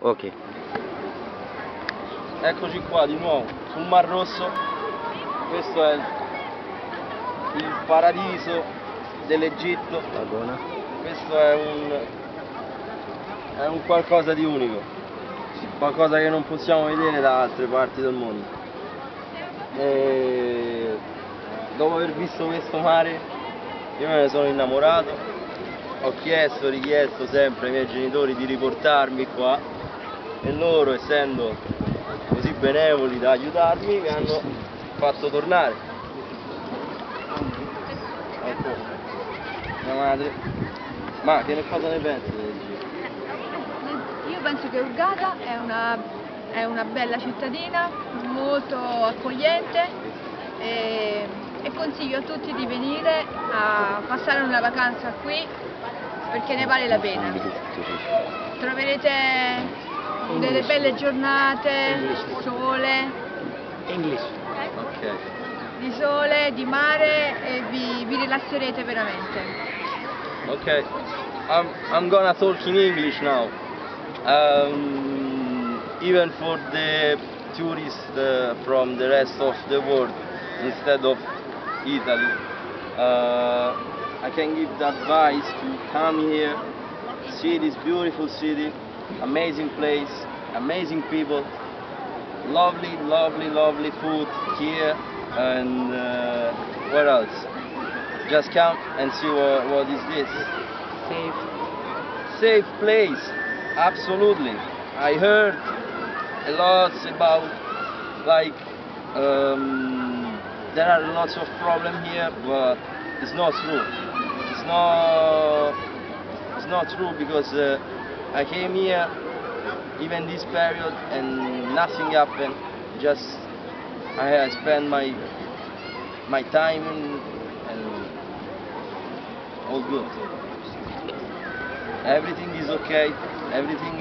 Ok. Eccoci qua di nuovo sul Mar Rosso. Questo è il paradiso dell'Egitto. Madonna. Questo è un qualcosa di unico, qualcosa che non possiamo vedere da altre parti del mondo. E dopo aver visto questo mare io me ne sono innamorato. Ho richiesto sempre ai miei genitori di riportarmi qua e loro, essendo così benevoli da aiutarmi, mi hanno fatto tornare. Ecco, mia madre. Ma cosa ne pensi dell'Egitto? Io penso che Hurghada è una bella cittadina, molto accogliente e consiglio a tutti di venire a passare una vacanza qui perché ne vale la pena. Troverete delle belle giornate, sole, di sole, di mare e vi rilasserete veramente. Okay, I'm gonna talk in English now. Even for the tourists from the rest of the world, instead of Italy, I can give the advice to come here, see this beautiful city, amazing place, amazing people, lovely, lovely, lovely food here, and what else? Just come and see what is this. Safe place, absolutely. I heard a lot about like there are lots of problems here, but it's not true. It's not true because I came here even this period and nothing happened. Just I spent my time and all good. Everything is okay. Everything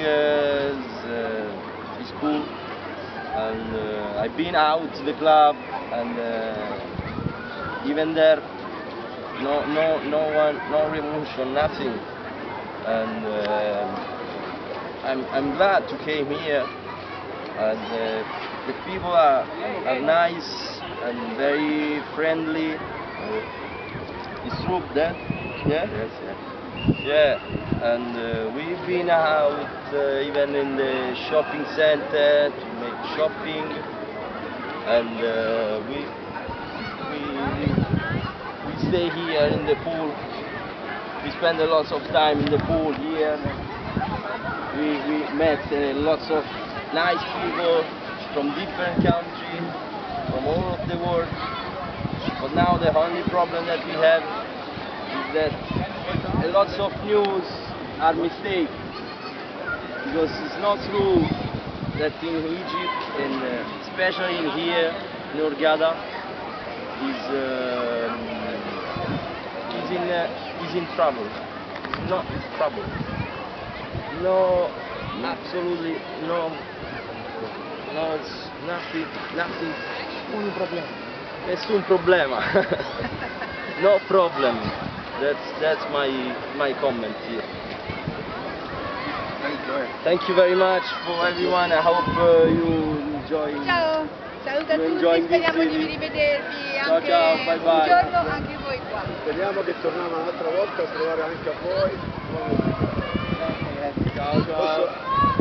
is cool. And I've been out to the club and even there, no one, no revolution, nothing. And I'm glad to came here. And the people are nice and very friendly. It's true that? Yeah? Yes, yeah. Yeah, and we've been out even in the shopping center to make shopping, and we stay here in the pool. We spend a lot of time in the pool here. We met lots of nice people from different countries, from all of the world. But now the only problem that we have is that a lots of news are mistake, because it's not true that in Egypt, and especially in here in Hurghada, is in trouble. It's not in trouble. No, absolutely no. No, it's nothing. Nessun problema. No problem. That's my comment here. Thank you very much for everyone. I hope you enjoy. Ciao, saluto a tutti, speriamo di rivedervi anche ciao, bye bye. un giorno anche voi qua. Speriamo che torniamo un'altra volta a trovare anche a voi. Ciao.